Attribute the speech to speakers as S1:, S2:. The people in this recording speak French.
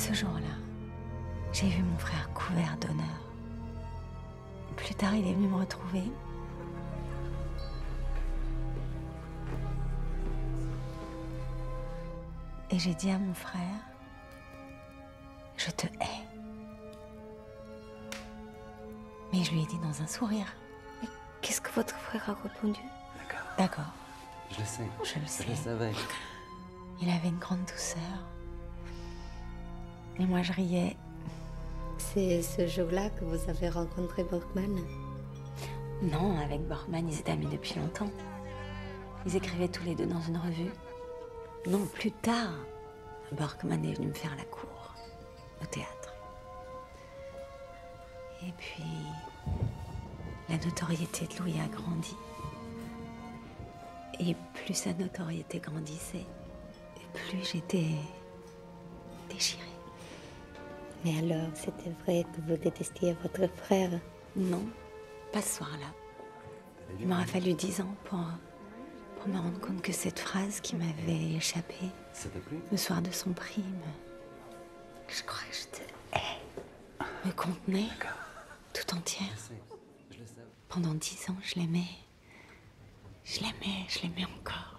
S1: Ce jour-là, j'ai vu mon frère couvert d'honneur. Plus tard, il est venu me retrouver. Et j'ai dit à mon frère, je te hais. Mais je lui ai dit dans un sourire.
S2: Mais qu'est-ce que votre frère a répondu?
S1: D'accord.
S3: Je le sais.
S1: Je le sais.
S3: Je le savais.
S1: Il avait une grande douceur. Et moi, je riais.
S2: C'est ce jour-là que vous avez rencontré Borkman?
S1: Non, avec Borkman, ils étaient amis depuis longtemps. Ils écrivaient tous les deux dans une revue. Non, plus tard, Borkman est venu me faire la cour, au théâtre. Et puis, la notoriété de Louis a grandi. Et plus sa notoriété grandissait, et plus j'étais déchirée.
S2: Mais alors, c'était vrai que vous détestiez votre frère?
S1: Non, pas ce soir-là. Il m'aura fallu 10 ans pour me rendre compte que cette phrase qui m'avait échappé
S3: Ça t'a plu?
S1: le soir de son prix, je crois que je te hais, me contenait tout entière.
S3: Je le savais.
S1: Pendant 10 ans, je l'aimais. Je l'aimais encore.